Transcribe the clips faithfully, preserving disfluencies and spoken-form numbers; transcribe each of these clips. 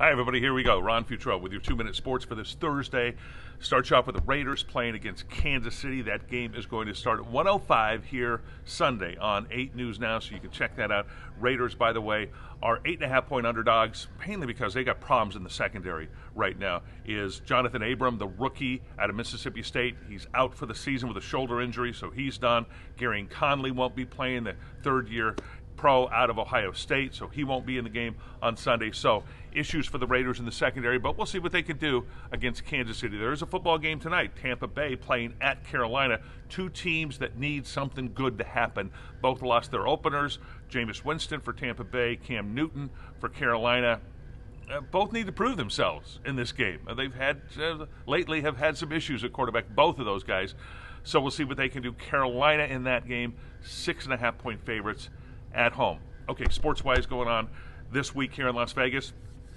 Hi, everybody. Here we go. Ron Futrell with your two-minute sports for this Thursday. Start you off with the Raiders playing against Kansas City. That game is going to start at one oh five here Sunday on eight News Now, so you can check that out. Raiders, by the way, are eight and a half point underdogs, mainly because they got problems in the secondary right now. Is Jonathan Abram, the rookie out of Mississippi State. He's out for the season with a shoulder injury, so he's done. Gary Conley won't be playing, the third-year pro out of Ohio State, so he won't be in the game on Sunday. So issues for the Raiders in the secondary, but we'll see what they can do against Kansas City. There is a football game tonight. Tampa Bay playing at Carolina. Two teams that need something good to happen. Both lost their openers. Jameis Winston for Tampa Bay, Cam Newton for Carolina. Uh, both need to prove themselves in this game. Uh, they've had, uh, lately have had some issues at quarterback, both of those guys. So we'll see what they can do. Carolina in that game, six and a half point favorites at home. Okay, sports-wise going on this week here in Las Vegas.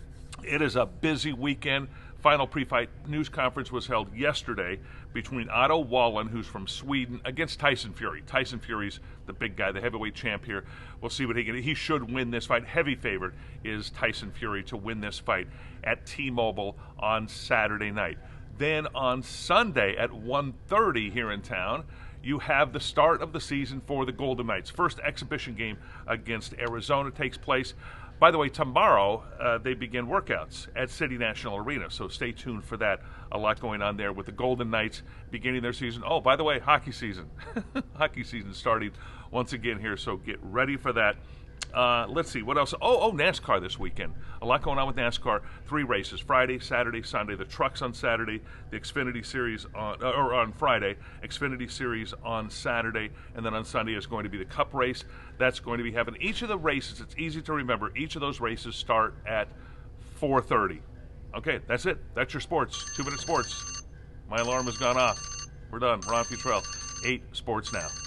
It is a busy weekend. Final pre-fight news conference was held yesterday between Otto Wallin, who's from Sweden, against Tyson Fury. Tyson Fury's the big guy, the heavyweight champ here. We'll see what he can do. He should win this fight. Heavy favorite is Tyson Fury to win this fight at T-Mobile on Saturday night. Then on Sunday at one thirty here in town, you have the start of the season for the Golden Knights. First exhibition game against Arizona takes place. By the way, tomorrow uh, they begin workouts at City National Arena, so stay tuned for that. A lot going on there with the Golden Knights beginning their season. Oh, by the way, hockey season. Hockey season starting once again here, so get ready for that. Uh, let's see, what else? Oh, oh, NASCAR this weekend. A lot going on with NASCAR. Three races, Friday, Saturday, Sunday. The trucks on Saturday, the Xfinity Series on, uh, or on Friday, Xfinity Series on Saturday, and then on Sunday is going to be the Cup race. That's going to be happening. Each of the races, it's easy to remember, each of those races start at four thirty. Okay, that's it. That's your sports. Two-minute sports. My alarm has gone off. We're done. Ron Futrell, eight Sports Now.